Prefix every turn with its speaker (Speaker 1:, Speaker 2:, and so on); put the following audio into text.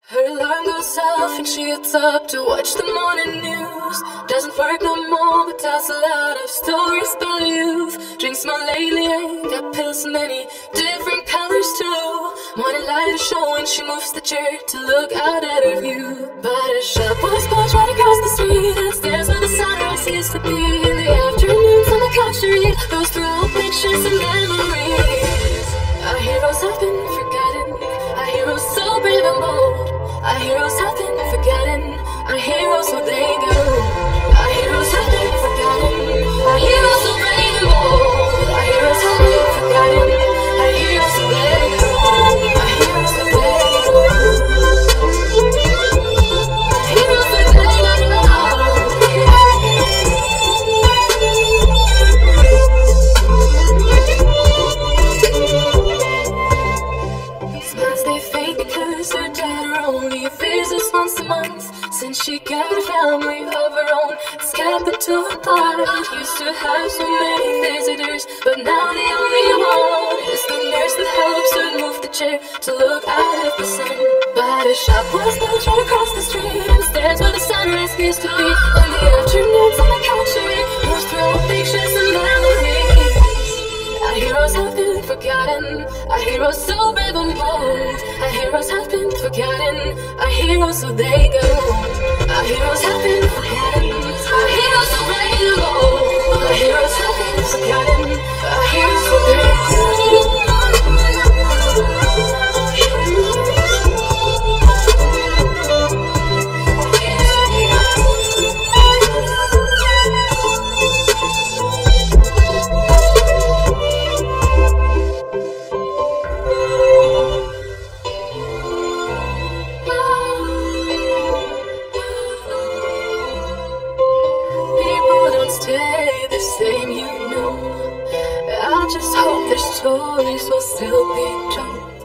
Speaker 1: Her alarm goes off and she gets up to watch the morning news. Doesn't work no more but tells a lot of stories about youth. Drinks more lately, ain't got pills many different colors too. Morning light is showing, she moves the chair to look out at her view. But a shop was closed right across the street, and stairs where the sunrise used to be. In the afternoons on the couch to read, goes through old pictures and memories. Our heroes have been forgotten, our heroes so brave and bold. Our heroes have been forgotten, our heroes, so they go. Our heroes have been forgotten, our heroes so brave and bold. Our heroes have been forgotten, our heroes, so they go. Our heroes, so they go. Our heroes, so they go. Smiles they fake because her dad only visits once a month. Since she got a family of her own, it's Capital Park. Used to have so many visitors, but now the only one is the nurse that helps her move the chair to look out at the sun. But a shop was built right across the street, and stairs where the sunrise used to be. In the afternoons on the couch she moves through old pictures and memories. Our heroes have been forgotten, our heroes so brave and bold. Our heroes have been forgotten, our heroes, so they go. Our heroes have been forgotten, our heroes so brave and bold. Our heroes have been forgotten, our heroes, so they go. Stay the same, you know. I just hope their stories will still be told.